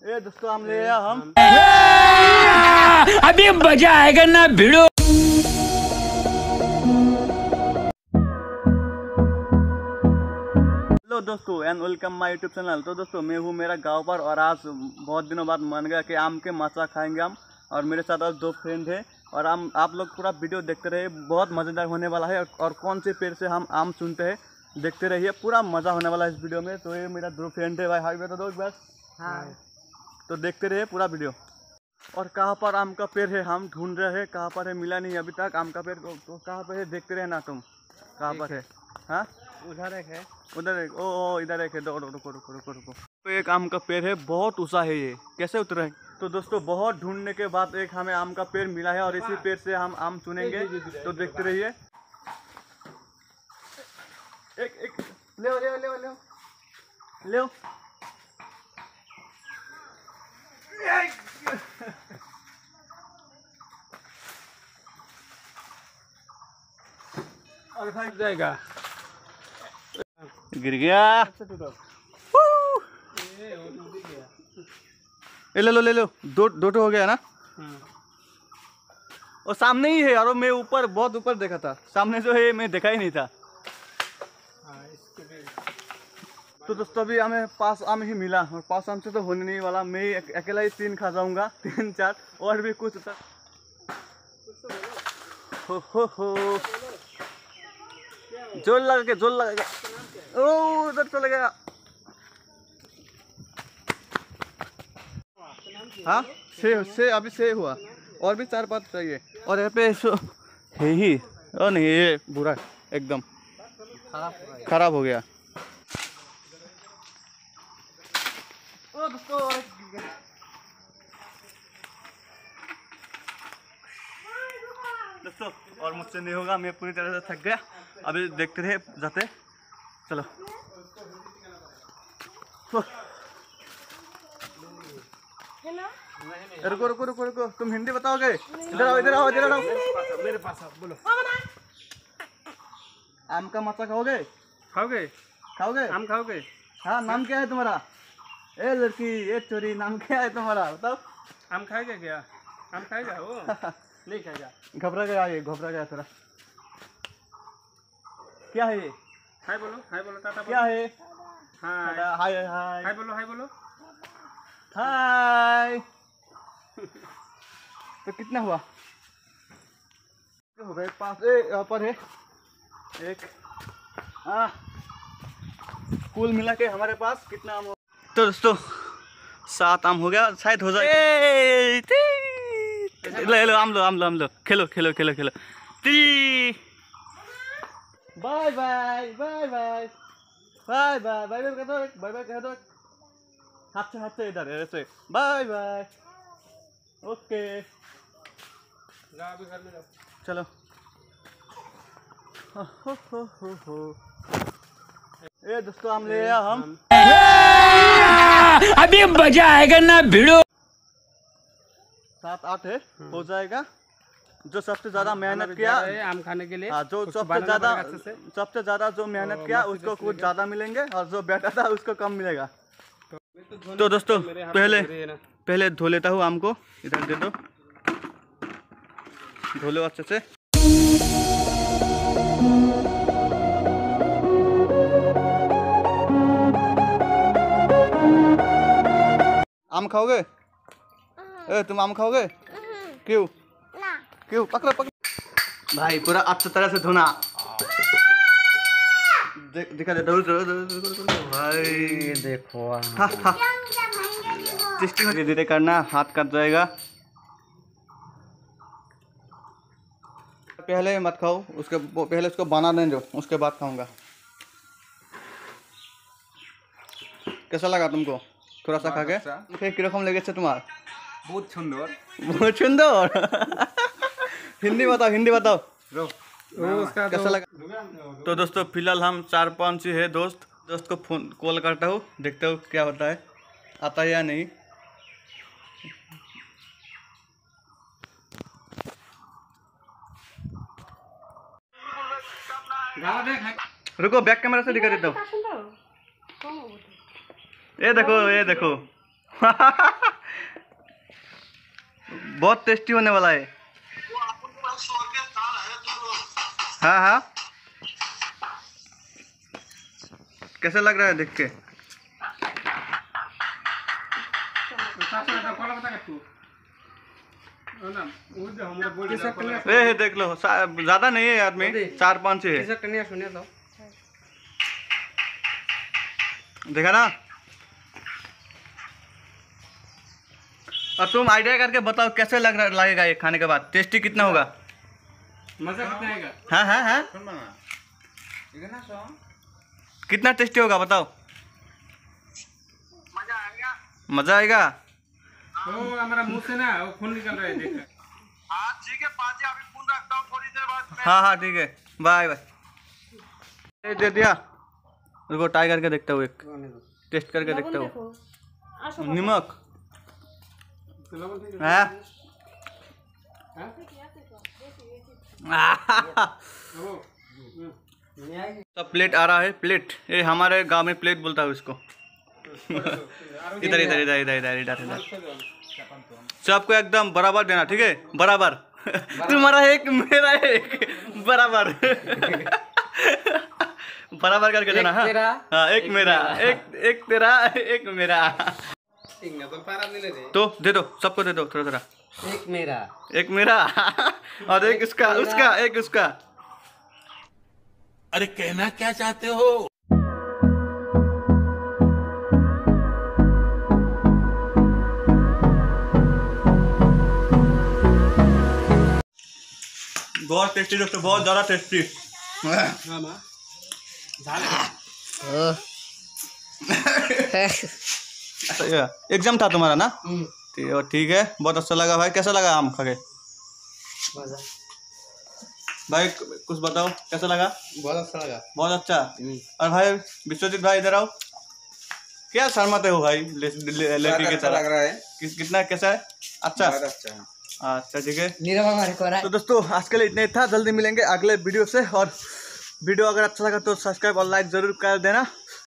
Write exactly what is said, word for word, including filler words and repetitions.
ये दोस्तों हम ले आया हम अभी मजा आएगा ना भिड़ो। हेलो दोस्तों and welcome my YouTube channel. तो दोस्तों मैं हूँ मेरा गांव पर और आज बहुत दिनों बाद मन गया कि आम के माचा खाएंगे हम, और मेरे साथ और दो फ्रेंड हैं और हम आप लोग पूरा वीडियो देखते रहिए, बहुत मज़ेदार होने वाला है। और, और कौन से पेड़ से हम आम चुनते हैं देखते रहिए, पूरा मज़ा होने वाला है इस वीडियो में। तो ये मेरा दो फ्रेंड है भाई, हाई बता दो एक बार। हाँ, तो देखते रहिए पूरा वीडियो। और कहाँ पर आम का पेड़ है हम ढूंढ रहे हैं, कहाँ पर है मिला नहीं अभी तक आम का पेड़। तो, तो कहाँ पर है देखते रहे ना तुम, कहाँ पर है। हाँ उधर एक है, उधर एक, ओ ओ इधर एक है। दो रुको रुको रुको रुको तो एक आम का पेड़ है, बहुत ऊंचा है, ये कैसे उतरे। तो दोस्तों बहुत ढूंढने के बाद एक हमें आम का पेड़ मिला है और इसी पेड़ से हम आम चुनेंगे। तो देखते रहिए। एक एक ले ले ले ले ले और भाग जाएगा। गिर गया। ए, ले लो ले लो, दो दो तो हो गया ना। और सामने ही है, और मैं ऊपर बहुत ऊपर देखा था, सामने जो है मैं देखा ही नहीं था। तो दोस्तों अभी हमें पास आम ही मिला, और पास आम से तो होने नहीं वाला। मैं अकेला ही तीन खा जाऊंगा, तीन चार और भी कुछ था। हो हो हो जोर लगा के जोर लगा के ओ उधर चले गया। हाँ से से अभी से हुआ, और भी चार पाँच चाहिए। और यहाँ पे सो है ही, ओ नहीं ये बुरा एकदम खराब हो गया। ओ दोस्तों दोस्तों और मुझसे नहीं होगा, मैं पूरी तरह से थक गया। अभी देखते रहे जाते, चलो। रुको रुको रुको रुको, तुम हिंदी बताओगे? इधर आओ इधर आओ इधर आओ, मेरे पास आओ, बोलो। आम का माचा खाओगे? खाओगे? खाओगे आम खाओगे? हाँ, नाम क्या है तुम्हारा? ए लड़की, ए चोरी, नाम क्या है तुम्हारा बताओ? आम खाएगा क्या? आम खाएगा वो? नहीं खाएगा। घबरा गया ये, घबरा गया थोड़ा। क्या है ये? हाय बोलो, हाय बोलो, टाटा क्या बोलो। है? हाय हाय हाय हाय बोलो, हाय बोलो। हाय। तो कितना हुआ? हो गए पाँच। ए यहाँ पर है एक। हाँ कुल मिला के हमारे पास कितना आम हो? तो दोस्तों सात आम हो गया शायद, हो जाए। ले लो आम लो आम लो आम लो, खेलो खेलो खेलो खेलो। ती bye bye bye bye bye bye bye bye कह दो, बाय बाय कह दो, हाथ से हाथ से इधर ऐसे बाय बाय। ओके जाओ अभी घर में जाओ। चलो। हो हो हो हो हो ये दोस्तों हम ले आया हम अभी मजा आएगा ना भिड़ो। सात आठ है, हो जाएगा। जो सबसे ज्यादा मेहनत किया आम खाने के लिए, हाँ, जो सबसे ज्यादा सबसे ज्यादा जो मेहनत किया उसको कुछ ज्यादा मिलेंगे, और जो बैठा था उसको कम मिलेगा। तो दोस्तों पहले पहले धो लेता हूँ आम को, इधर दे दो, धो लो अच्छे से। आम खाओगे? ए तुम आम खाओगे? क्यों क्यों? पकड़ो पकड़ो भाई, पूरा अच्छी तरह से धोना। देख दिखा दे, दो दो दो भाई देखो। हाँ हाँ धीरे धीरे करना, हाथ कट जाएगा। पहले मत खाओ, उसके पहले उसको बना दें जो, उसके बाद खाऊंगा। कैसा लगा तुमको थोड़ा सा खा के? किरकम लगे तुम्हार? बहुत सुंदर, बहुत सुंदर। हिंदी बताओ, हिंदी बताओ। कैसा लगा? तो दोस्तों फिलहाल हम चार पाँच ही है दोस्त दोस्त को फोन कॉल करता हूँ, देखता हूँ क्या होता है, आता है या नहीं। रुको बैक कैमरा से दिखा देता हूँ। ये देखो ये देखो बहुत टेस्टी होने वाला है। हाँ हाँ, कैसा लग रहा है देख के? ए देख लो, ज्यादा नहीं है आदमी, चार पाँच है। देखा ना? और तुम आइडिया करके बताओ कैसे लग रहा लगेगा ये खाने के बाद, टेस्टी कितना होगा? मजा कितना आएगा? हाँ हाँ हाँ, कितना टेस्टी होगा बताओ? मजा आएगा। मजा आएगा। ओ हमारा मुंह से ना वो खून निकल रहा है, देख। हाँ ठीक है पाजी, अभी फोन रखता हूँ, थोड़ी देर बाद। हाँ हाँ ठीक है, बाय बाय। दे दिया, रुको ट्राई करके देखता हूँ, एक टेस्ट करके देखता हूँ। नमक है? सब प्लेट आ रहा है, प्लेट, ये हमारे गांव में प्लेट बोलता है इसको। इधर इधर इधर इधर इधर इधर इधर सबको एकदम बराबर देना, ठीक है? बराबर। तुम्हारा एक मेरा एक बराबर। बराबर करके देना। हाँ हाँ, एक मेरा एक एक तेरा एक मेरा। तो दे दो, सबको दे दो थोड़ा थोड़ा। एक मेरा एक मेरा और एक उसका उसका एक उसका। अरे कहना क्या चाहते हो? बहुत टेस्टी दोस्तों, बहुत ज्यादा टेस्टी। एग्जाम था तुम्हारा ना? ठीक है, बहुत अच्छा लगा भाई। कैसा लगा आम खा के? भाई कुछ बताओ, कैसा लगा? बहुत अच्छा लगा। बहुत अच्छा। और भाई विश्वजीत भाई इधर आओ। क्या शर्माते हो भाई लड़की की तरह? लग रहा है। कि, कितना कैसा है? अच्छा अच्छा ठीक है। तो दोस्तों आज के लिए इतना ही था, जल्दी मिलेंगे अगले वीडियो से। और वीडियो अगर अच्छा लगा तो सब्सक्राइब और लाइक जरूर कर देना।